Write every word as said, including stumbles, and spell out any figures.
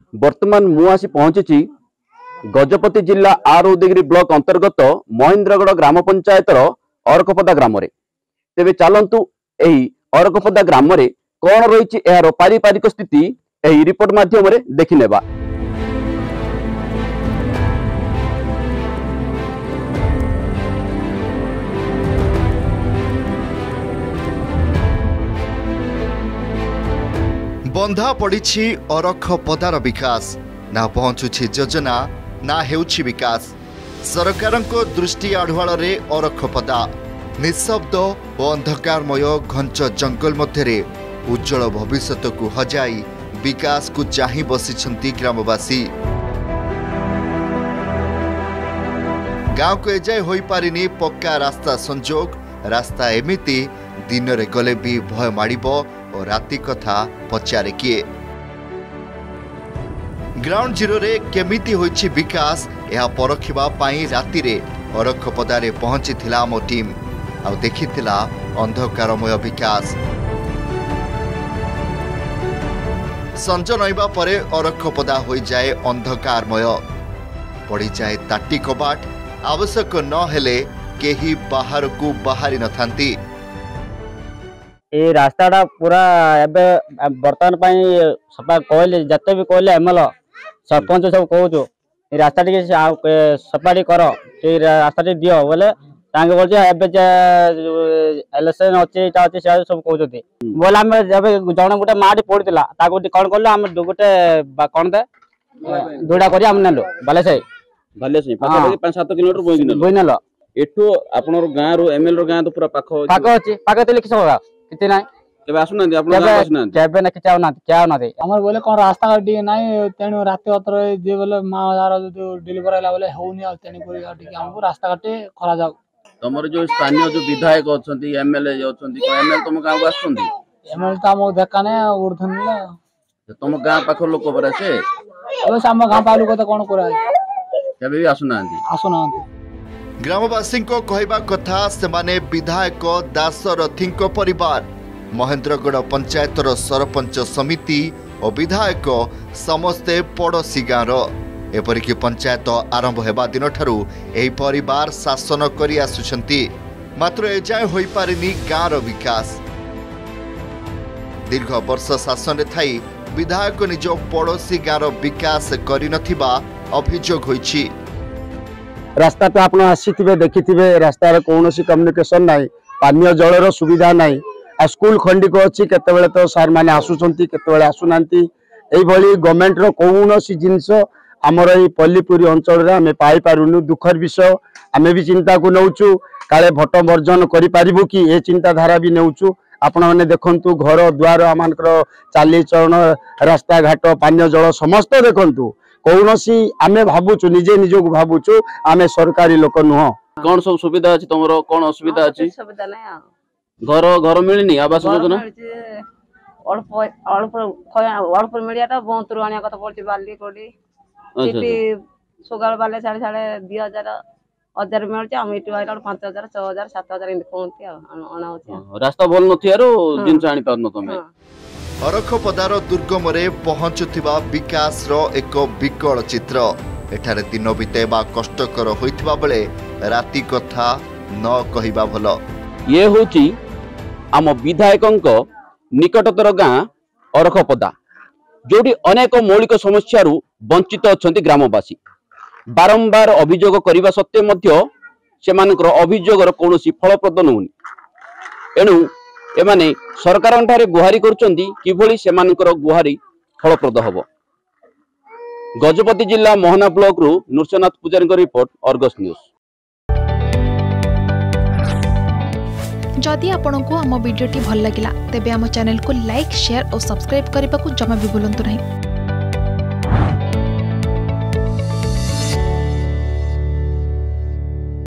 वर्तमान मु आसी पहुंची गजपति जिला आर उदयगिरी ब्लॉक अंतर्गत महेन्द्रगढ़ ग्राम पंचायतर अरखपदा ग्राम रे। तेबे चलंतु एही अरखपदा ग्राम रे कौन रही यार पारिपारिक स्थिति एही रिपोर्ट माध्यम रे देखि नेबा। बंधा पड़ी अरखपदार विकास ना पहुँचुछि योजना ना हेउछि विकास। सरकार को दृष्टि आढ़ुआल रे अरखपदा निशब्द और अंधकारमय घंच जंगल मध्य उज्जवल भविष्यत को हजाई विकास को चाहि बसिछंती ग्रामवासी। गाँव को एजाए होई पारिनी पक्का रास्ता संजोग। रास्ता एमिति दिन रे गले भी भय माड़िबो और राति कथा पचारे किए। ग्राउंड जीरो रे केमिति होइछि विकास यह परखिबा पाई राति रे अरखपदारे पहुंची थिला आम टीम आ देखिथिला अंधकारमय विकास। संज नईबा परे अरखपदा होई जाए अंधकारमय, पड़ी जाए ताटी कबाट। आवश्यक न हेले केही बाहर को बाहरी न थांती। ए रास्ताटा पूरा एबे बर्तमान पाई सफा कहले जते भी कहले एमएल सरपंच सब कहूचो ए रास्ता टिके सफाटी कर से रास्ता टी दियो बोले तांगे बोल एबे जे इलेक्शन अछि एटा अछि से सब कहउछथि बोले हम एबे जण गुटे माटी पड़ितला ताको कोन करले हम गुटे कोन दे दुडा करी हम नेलो बाले से बाले से पाखा पाँच सात किलोमीटर बोइ नेलो बोइ नेलो एठो आपनर गाँ रो एमएल रो गाँ तो पूरा पाखो पाखो अछि पाखो ते लिखि होगा किते नाही केबे आसुना दे आपन गाँ आसुना केबे न किचाउ ना क्या ना दे हमर बोले कोन रास्ता गाडी नाही तेनु राते अतर जे बोले मार जो डिलीवर आला बोले होउनी आ तेनु करी गाडी हमको रास्ता काटे खरा जाऊ। तमर जो स्थानीय जो विधायक अछंती एमएलए अछंती को एमएल तुम गाँव आसुंती एमएल त हम देखाने उर्धन ले तुम गाँ पाखो लोक बरा से अब हम गाँ पालु को त कोन करा केबे भी आसुना आसुना। ग्रामवासी को कहवा कथा सेमाने विधायक दास रथी परिवार महेन्द्रगढ़ पंचायतर सरपंच समिति और विधायक समस्ते पड़ोशी गाँव एपरिक पंचायत आरंभ होगा दिन ठारू एही परिवार शासन करी आसुछंती। मात्र एजाए होई पारिनी गाँव विकास। दीर्घ वर्ष शासन थाई विधायक निज पड़ोशी गाँव विकास करि नथिबा अभियोग होईछि। रास्ता तो आप आसी देखिथे रास्तार कौन कम्युनिकेशन ना पानीय जलर सुविधा ना आ स्कूल खंडिक अच्छी केतबेले तो सार मैंने आसुचंती केतबेले आसुना गवर्नमेंट रो कौन जिनस आमर ये पल्लीपुरी अंचल आम पाई पारुनु दुखर विषय आम भी चिंता को नौचु काले भट वर्जन करूँ कि ये चिंताधारा भी नौचु। आपण मैंने देखु घर द्वार आम चाली चरण रास्ता घाट पानीय जल समस्त देखु कौन सी आमे भावुचु निजे निजो को भावुचु आमे सरकारी लोक नुह। कौन सब सुविधा अछि तमरो कौन असुविधा अछि? सुविधा नै घर घर मिलनी आवास योजना अल्प अल्प अल्प मिलियाटा बहुत रुआनिया कथा पड़छि बाली कोडी सिटी सुगाल बाले साढ़े साढ़े दो हज़ार हजार मिलछि हम इटी वाला पाँच हज़ार छह हज़ार सात हज़ार इन कोंती अना होछि। रास्ता बोल नथियारो जिन जानि पार न तमे अरखपदार दुर्गम रे पहुंचुथिबा विकास रो एक विकल चित्र। एठारे दिन बितेबा कष्टकर होइथिबा बेले राति कथा न कहिबा भलो। ये होची आम विधायकंक निकटतर गाँ अरखपदा जोटी अनेक मौलिक समस्या वंचित अछंती ग्रामवासी। बारंबार अभियोग करने सत्वे मध्य सेमानकर अभियोगर कौनसी फलप्रद नहुनी। एणु एमाने सरकार ठारे गुहारी करुचंती किभली सेमानकर गुहारी फलप्रद हबो। गजपति जिला मोहना ब्लॉक रु नृसिंहनाथ पूजारी रिपोर्ट अर्गस न्यूज। जदि आपंक आम भिडी भल लगा तेब आम चैनल को लाइक शेयर और सब्सक्राइब करने को जमा भी भूलु नहीं।